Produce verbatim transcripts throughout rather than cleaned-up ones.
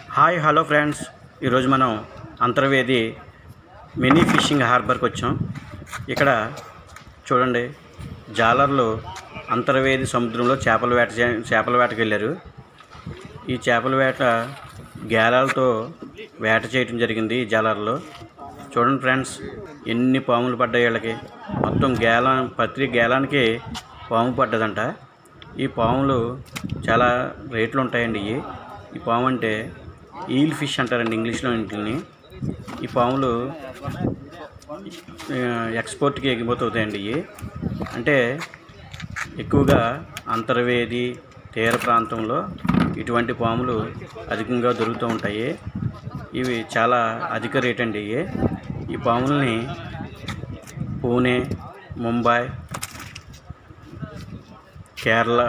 Hi hello friends, ఈరోజు మనం Antarvedi mini fishing హార్బర్కి వచ్చాం. ఇక్కడ చూడండి, జాలర్లు అంతర్వేది సముద్రంలో చేపల వేట చేపల వేటకి వెళ్ళారు. ఈ చేపల వేట గేలాలతో వేట చేయటం జరిగింది. ఈ జాలర్లో చూడండి ఫ్రెండ్స్, ఎన్ని పాములు పడ్డాయి వీళ్ళకి. మొత్తం గేలా ప్రతి గేలానికి పాము పడ్డదంట. ఈ పాములు చాలా రేట్లు ఉంటాయండి. ఇవి ఈ పాము అంటే ఈల్ ఫిష్ అంటారండి ఇంగ్లీష్లో ఇంటిని. ఈ పాములు ఎక్స్పోర్ట్కి ఎగిపోతాయండి. ఇవి అంటే ఎక్కువగా అంతర్వేది తీర ప్రాంతంలో ఇటువంటి పాములు అధికంగా దొరుకుతూ ఉంటాయి. ఇవి చాలా అధిక రేట్ అండి. ఇవి ఈ పాముల్ని పూణే, ముంబై, కేరళ,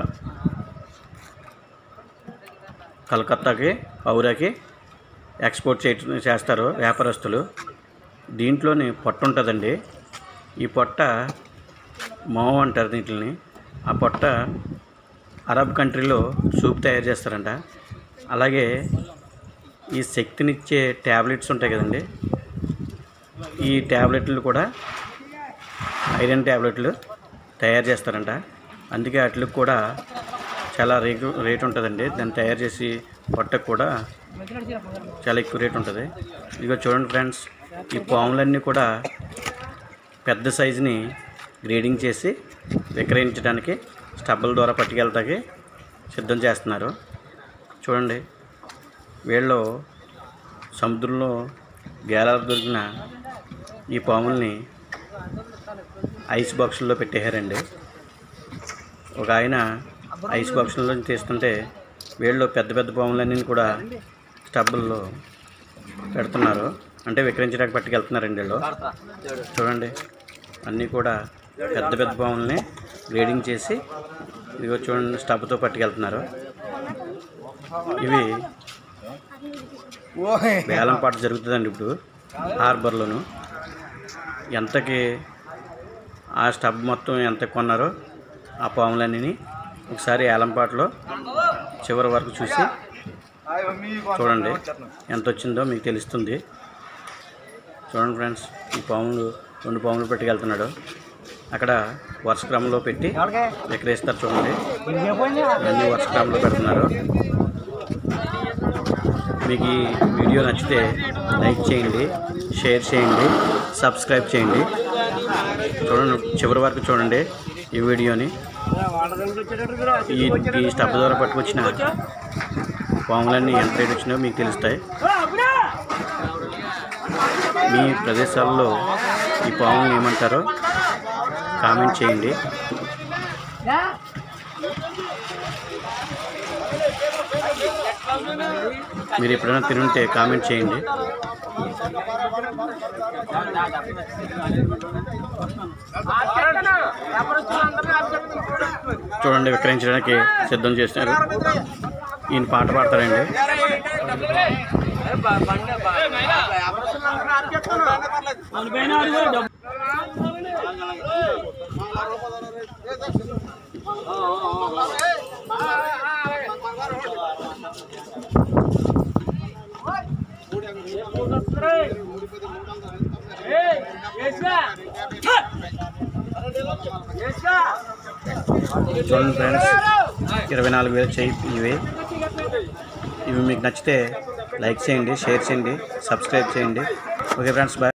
కలకత్తాకి, ఔరాకి ఎక్స్పోర్ట్ చే చేస్తారు వ్యాపారస్తులు. దీంట్లోని పొట్ట ఉంటుందండి. ఈ పొట్ట మావు అంటారు దీంట్ని. ఆ పొట్ట అరబ్ కంట్రీలో సూప్ తయారు చేస్తారంట. అలాగే ఈ శక్తినిచ్చే ట్యాబ్లెట్స్ ఉంటాయి కదండి, ఈ ట్యాబ్లెట్లు కూడా ఐరన్ ట్యాబ్లెట్లు తయారు చేస్తారంట. అందుకే వాటికి కూడా చాలా రేటు రేటు ఉంటుందండి. దాన్ని తయారు చేసి పొట్టకు కూడా చాలా ఎక్కువ రేటు ఉంటుంది. ఇదిగో చూడండి ఫ్రెండ్స్, ఈ పాములన్నీ కూడా పెద్ద సైజుని గ్రేడింగ్ చేసి విక్రయించడానికి స్టబ్బల ద్వారా పట్టుకెళ్తాకి సిద్ధం చేస్తున్నారు. చూడండి, వీళ్ళు సముద్రంలో గేలాలు దొరికిన ఈ పాముల్ని ఐస్ బాక్సుల్లో పెట్టేశారండి. ఒక ఆయన ఐస్ బాక్సుల్లో తీస్తుంటే వీళ్ళు పెద్ద పెద్ద పాములన్నీ కూడా స్టబ్బుల్లో పెడుతున్నారు, అంటే విక్రయించడానికి పట్టుకెళ్తున్నారండి వీళ్ళు. చూడండి, అన్నీ కూడా పెద్ద పెద్ద పాములని గ్రేడింగ్ చేసి ఇదిగో చూడండి స్టబ్తో పట్టుకెళ్తున్నారు. ఇవి వేలం పాట జరుగుతుందండి ఇప్పుడు హార్బర్లోను. ఎంతకి ఆ స్టబ్ మొత్తం ఎంత కొన్నారో ఆ పాములన్నీ ఒకసారి ఏలంపాటలో చివరి వరకు చూసి చూడండి, ఎంత వచ్చిందో మీకు తెలుస్తుంది. చూడండి ఫ్రెండ్స్, ఈ పాములు రెండు పాములు పెట్టుకెళ్తున్నాడు. అక్కడ వరుస క్రమంలో పెట్టి విక్రయిస్తారు. చూడండి, అన్ని వరుస క్రమంలో పెడుతున్నారు. మీకు ఈ వీడియో నచ్చితే లైక్ చేయండి, షేర్ చేయండి, సబ్స్క్రైబ్ చేయండి. చూడండి, చివరి వరకు చూడండి ఈ వీడియోని. ఈ ఈ స్టబ్ ద్వారా పట్టుకొచ్చిన పాములన్నీ ఎంత రేట్ వచ్చినాయో మీకు తెలుస్తాయి. మీ ప్రదేశాల్లో ఈ పాములను ఏమంటారో కామెంట్ చేయండి. మీరు ఎప్పుడైనా తినుంటే కామెంట్ చేయండి. చూడండి, విక్రయించడానికి సిద్ధం చేస్తున్నారు. ఈయన పాట పాడతారండి. చూడండి ఫ్రెండ్స్, ఇరవై నాలుగు వేలు చేయి ఇవి. ఇవి మీకు నచ్చితే లైక్ చేయండి, షేర్ చేయండి, సబ్స్క్రైబ్ చేయండి. Okay friends, bye.